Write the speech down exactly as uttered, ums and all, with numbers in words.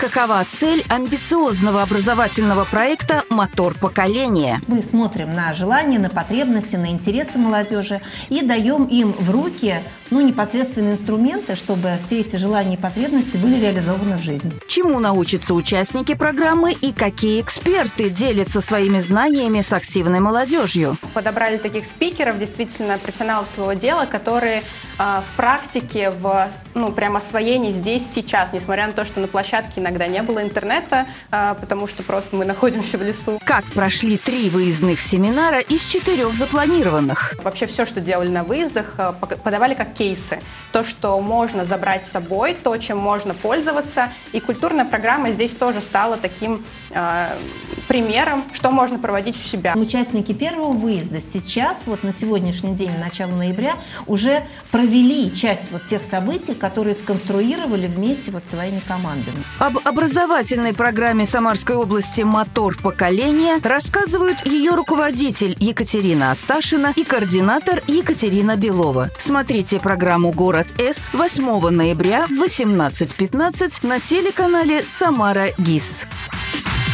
Какова цель амбициозного образовательного проекта «Мотор поколения»? Мы смотрим на желания, на потребности, на интересы молодежи и даем им в руки ну, непосредственные инструменты, чтобы все эти желания и потребности были реализованы в жизни. Чему научатся участники программы и какие эксперты делятся своими знаниями с активной молодежью? Подобрали таких спикеров, действительно профессионалов своего дела, которые э, в практике, в ну, прям освоении здесь, сейчас, несмотря на то, что на площадке иногда не было интернета, э, потому что просто мы находимся в лесу. Как прошли три выездных семинара из четырех запланированных? Вообще все, что делали на выездах, э, подавали как кейсы. То, что можно забрать с собой, то, чем можно пользоваться. И культурная программа здесь тоже стала таким э, примером, что можно проводить у себя. Участники первого выезда сейчас, вот на сегодняшний день, начало ноября, уже провели часть вот тех событий, которые сконструировали вместе вот своими командами. Об образовательной программе Самарской области «Мотор поколения» рассказывают ее руководитель Екатерина Асташина и координатор Екатерина Белова. Смотрите программу «Город С» восьмого ноября в восемнадцать пятнадцать на телеканале «Самара ГИС».